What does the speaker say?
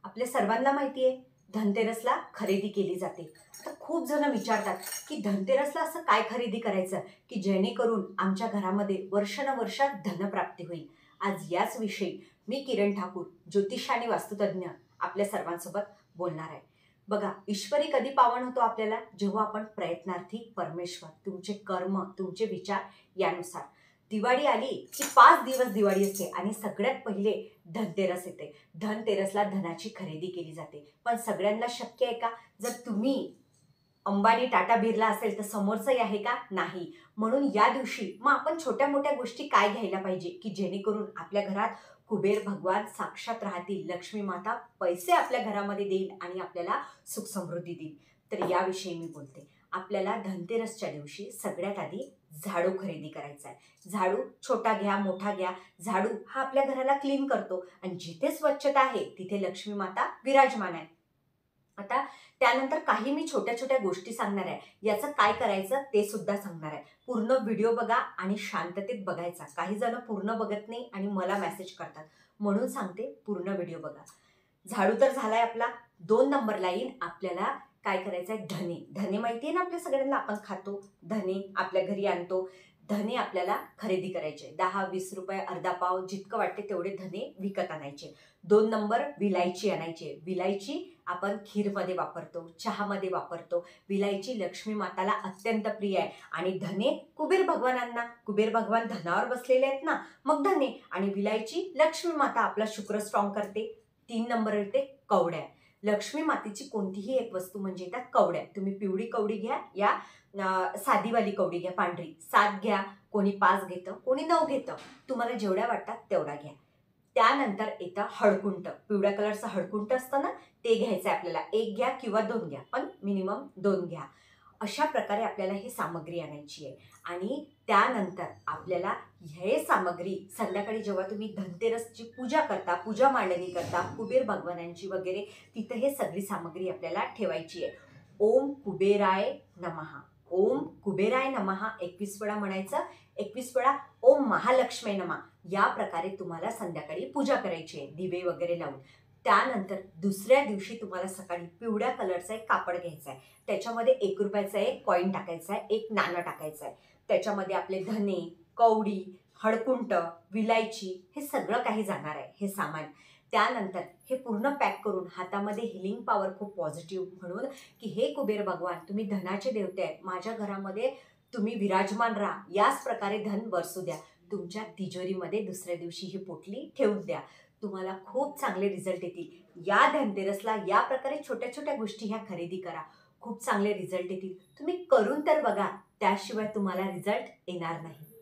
आपल्या सर्वांना माहिती आहे धनतेरसला खरेदी केली जाते. तर खूप जण विचारतात की धनतेरसला असं काय खरेदी करायचं की जेणेकरून आमच्या घरामध्ये वर्षानुवर्ष धनप्राप्ती होईल. आज याच विषयी मी किरण ठाकूर, ज्योतिष आणि वास्तुतज्ञ, आपल्या सर्वांसोबत बोलणार आहे. बघा, ईश्वरी कधी पावन होतो आपल्याला, जेव्हा आपण प्रयत्नार्थी परमेश्वर, तुमचे कर्म, तुमचे विचार यानुसार. दिवाळी आली की 5 दिवस दिवाळी असते आणि सगळ्यात पहिले धनतेरस येते. धनतेरसला धनाची खरेदी केली जाते. पण सगळ्यांना शक्य आहे का? जर तुम्ही अंबानी, टाटा, बिर्ला असेल तर समोरचंही आहे का? नाही. म्हणून या दिवशी मग आपण छोट्या मोठ्या गोष्टी काय घ्यायला पाहिजे की जेणेकरून आपल्या घरात कुबेर भगवान साक्षात राहतील, लक्ष्मी माता पैसे आपल्या घरामध्ये देईल आणि आपल्याला सुख समृद्धी देईल. तर याविषयी मी बोलते. आपल्याला धनतेरसच्या दिवशी सगळ्यात आधी झाडू खरेदी करायचा आहे. झाडू छोटा घ्या, मोठा घ्या. झाडू हा आपल्या घराला क्लीन करतो आणि जिथे स्वच्छता आहे तिथे लक्ष्मी माता विराजमान आहे. आता त्यानंतर काही मी छोट्या छोट्या गोष्टी सांगणार आहे. याचं काय करायचं ते सुद्धा सांगणार आहे. पूर्ण व्हिडिओ बघा आणि शांततेत बघायचा. काही जण पूर्ण बघत नाही आणि मला मेसेज करतात, म्हणून सांगते पूर्ण व्हिडिओ बघा. झाडू तर झालाय आपला. 2 नंबरला येईल आपल्याला काय करायचं आहे, धने. धने माहिती आहे ना आपल्या सगळ्यांना, आपण खातो धने, आपल्या घरी आणतो. धने आपल्याला खरेदी करायचे. 10-20 रुपये, अर्धा पाव, जितकं वाटते तेवढे धने विकत आणायचे. 2 नंबर विलायची आणायची. विलायची आपण खीरमध्ये वापरतो, चहामध्ये वापरतो. विलायची लक्ष्मी माताला अत्यंत प्रिय आहे. आणि धने कुबेर भगवानांना, कुबेर भगवान धनावर बसलेले आहेत ना, मग धने आणि विलायची लक्ष्मी माता आपला शुक्र स्ट्रॉंग करते. 3 नंबर येते कवड्या. लक्ष्मी मातेची कोणतीही एक वस्तू म्हणजे त्या कवड्या. तुम्ही पिवळी कवडी घ्या या साधीवाली कवडी घ्या, पांढरी. 7 घ्या, कोणी 5 घेतं, कोणी 9 घेतं. तुम्हाला जेवढ्या वाटतात तेवढा घ्या. त्यानंतर येतं हळकुंट. पिवळ्या कलरचं हळकुंट असतं ना, ते घ्यायचं आहे आपल्याला. 1 घ्या किंवा 2 घ्या, पण मिनिमम 2 घ्या. अशा प्रकारे आपल्याला ही सामग्री आणायची आहे. आणि त्यानंतर आपल्याला हे सामग्री संध्याकाळी जेव्हा तुम्ही धनतेरसची पूजा करता, पूजा मांडणी करता कुबेर भगवानांची वगैरे, तिथं हे सगळी सामग्री आपल्याला ठेवायची आहे. ओम कुबेराय नमः, ओम कुबेराय नमः 21 वेळा म्हणायचं. 21 वेळा ओम महालक्ष्मी नमः. या प्रकारे तुम्हाला संध्याकाळी पूजा करायची आहे, दिवे वगैरे लावून. त्यानंतर दुसऱ्या दिवशी तुम्हाला सकाळी पिवळ्या कलरचा एक कापड घ्यायचा आहे. त्याच्यामध्ये 1 रुपयाचा एक कॉईन टाकायचा आहे, एक नाणं टाकायचं आहे. त्याच्यामध्ये आपले धने, कवडी, हळकुंट, विलायची हे सगळं काही जाणार आहे, हे सामान. त्यानंतर हे पूर्ण पॅक करून हातामध्ये हिलिंग पॉवर खूप पॉझिटिव्ह म्हणून की हे कुबेर भगवान तुम्ही धनाचे देवते आहे, माझ्या घरामध्ये तुम्ही विराजमान राहा, याच प्रकारे धन बरसू द्या. तुमच्या तिजोरीमध्ये दुसऱ्या दिवशी ही पोटली ठेवून द्या. तुम्हाला खूप चांगले रिझल्ट येतील. या धनतेरसला या प्रकारे छोट्या छोट्या गोष्टी ह्या खरेदी करा, खूप चांगले रिझल्ट येतील. तुम्ही करून तर बघा, त्याशिवाय तुम्हाला रिझल्ट येणार नाही.